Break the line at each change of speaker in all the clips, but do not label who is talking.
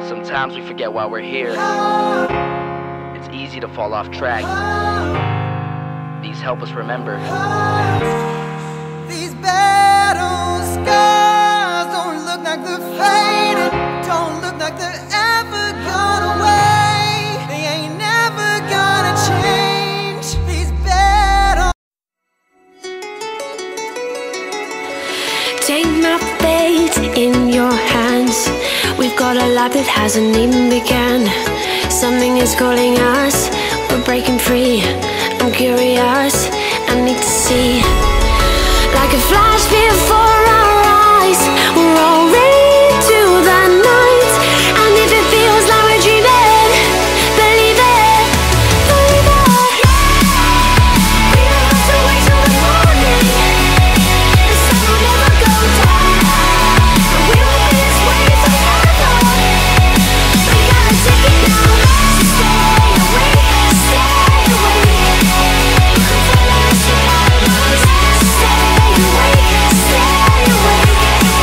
Sometimes we forget why we're here. It's easy to fall off track. These help us remember.
These battle scars don't look like they're faded, don't look like they're ever gone away. They ain't never gonna change. These battle.
Take my fate in your hands. We've got a life that hasn't even begun. Something is calling us, we're breaking free. I'm curious, I need to see. Like a flash before our eyes, we're already to the night. And if it feels like we're dreaming, believe it, believe it. We don't have to wait till the morning. The sun will never go down. We will be this way forever. We gotta take it now. Stay awake, stay awake. For the rest of our lives. Stay awake, stay awake.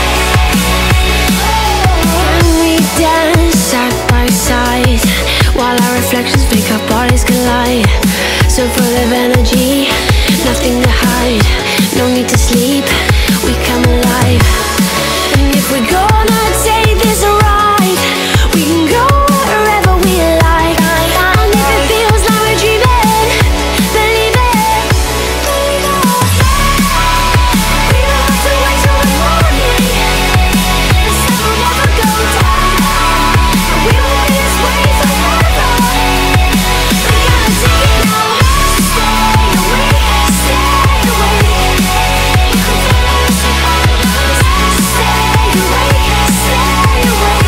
Can we dance side by side while our reflections make our bodies collide? So full of energy, nothing to hide. No need to sleep, we come alive. And if we're gonna take this ride, we can go wherever we like. And if it feels like we're dreaming, believe it, believe it. We don't have to wait till the morning. The sun will never go down. We will be this way forever. We gotta take it now. Stay awake, stay awake. For the rest of our lives. Stay awake, stay awake.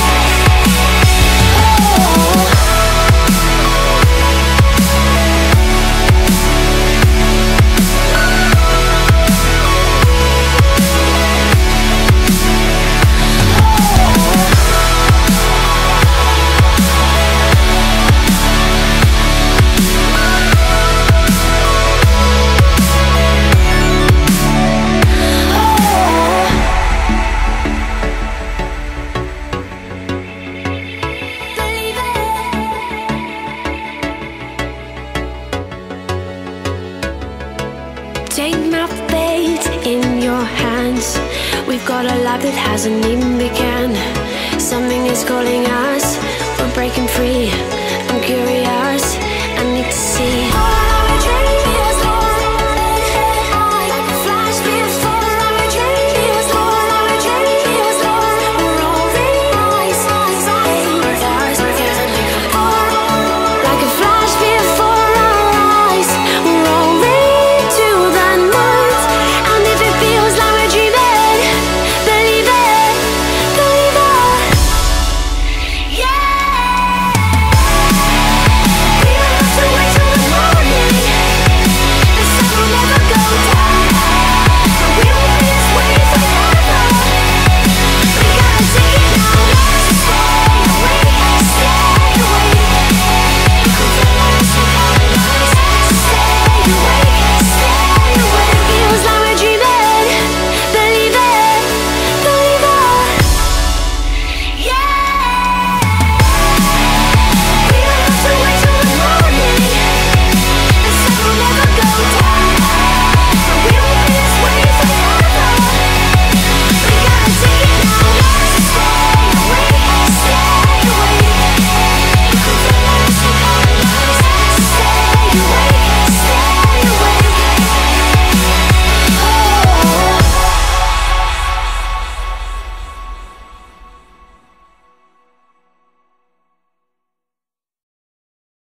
Take my fate in your hands. We've got a life that hasn't even begun. Something is calling us, we're breaking free. I'm curious, I need to see.